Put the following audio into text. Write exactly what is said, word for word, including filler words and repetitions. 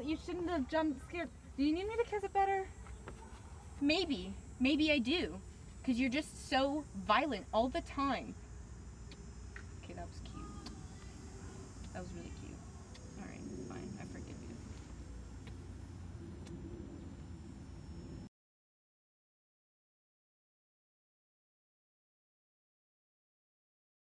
you shouldn't have jumped scared. Do you need me to kiss it better? Maybe. Maybe I do. Because you're just so violent all the time. Okay, that was cute. That was really cute.